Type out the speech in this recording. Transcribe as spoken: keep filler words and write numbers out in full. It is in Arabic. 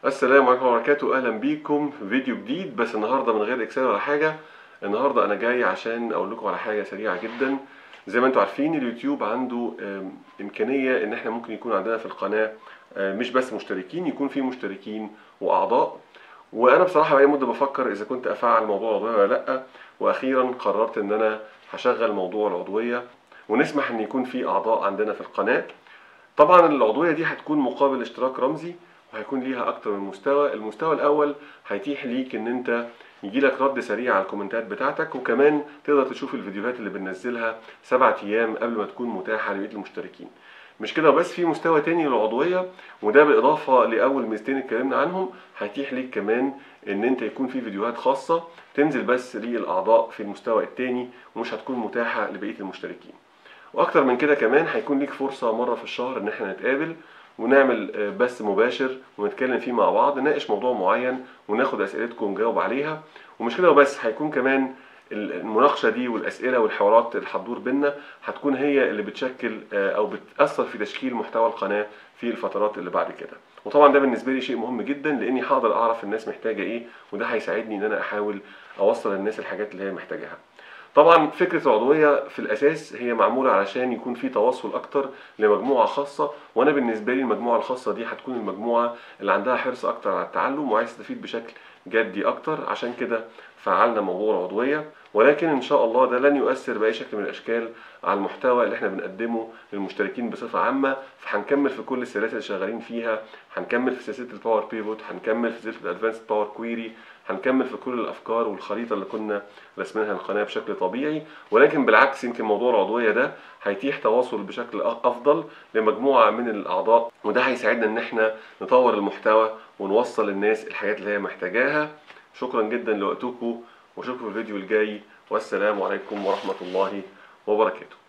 السلام عليكم ورحمة الله وبركاته. اهلا بيكم في فيديو جديد، بس النهارده من غير اكسل ولا حاجه. النهارده انا جاي عشان اقول لكم على حاجه سريعه جدا. زي ما انتم عارفين اليوتيوب عنده آم، امكانيه ان احنا ممكن يكون عندنا في القناه آم، مش بس مشتركين، يكون في مشتركين واعضاء. وانا بصراحه بقالي مده بفكر اذا كنت افعل موضوع العضويه ولا لا، واخيرا قررت ان انا هشغل موضوع العضويه ونسمح ان يكون في اعضاء عندنا في القناه. طبعا العضوية دي هتكون مقابل اشتراك رمزي، وهيكون ليها اكتر من مستوى. المستوى الاول هيتيح ليك ان انت يجيلك رد سريع على الكومنتات بتاعتك، وكمان تقدر تشوف الفيديوهات اللي بننزلها سبعة ايام قبل ما تكون متاحة لبقية المشتركين. مش كده بس، في مستوى تاني للعضوية، وده بالاضافة لاول ميزتين اتكلمنا عنهم. هيتيح ليك كمان ان انت يكون في فيديوهات خاصة تنزل بس للاعضاء في المستوى التاني، ومش هتكون متاحة لبقية المشتركين. واكتر من كده كمان هيكون ليك فرصة مرة في الشهر ان احنا نتقابل ونعمل آه، بث مباشر ونتكلم فيه مع بعض، نناقش موضوع معين وناخد اسئلتكم ونجاوب عليها. ومش كده وبس، هيكون كمان المناقشة دي والاسئلة والحوارات اللي هتدور بينا هتكون هي اللي بتشكل آه، او بتأثر في تشكيل محتوى القناة في الفترات اللي بعد كده. وطبعا ده بالنسبة لي شيء مهم جدا، لاني هقدر اعرف الناس محتاجة ايه، وده هيساعدني ان انا احاول اوصل للناس الحاجات اللي هي محتاجاها. طبعا فكرة العضوية في الأساس هي معمولة علشان يكون في تواصل أكتر لمجموعة خاصة، وأنا بالنسبة لي المجموعة الخاصة دي هتكون المجموعة اللي عندها حرص أكتر على التعلم وعايز تستفيد بشكل جدي أكتر. عشان كده فعلنا موضوع العضوية، ولكن إن شاء الله ده لن يؤثر بأي شكل من الأشكال على المحتوى اللي احنا بنقدمه للمشتركين بصفة عامة. فهنكمل في كل السلاسل اللي شغالين فيها، هنكمل في سلسلة الباور بيفوت، هنكمل في سلسلة الادفانسد باور كويري، هنكمل في كل الافكار والخريطه اللي كنا رسمينها القناه بشكل طبيعي. ولكن بالعكس، يمكن موضوع العضويه ده هيتيح تواصل بشكل افضل لمجموعه من الاعضاء، وده هيساعدنا ان احنا نطور المحتوى ونوصل للناس الحاجات اللي هي محتاجاها. شكرا جدا لوقتكم، واشوفكم في الفيديو الجاي، والسلام عليكم ورحمه الله وبركاته.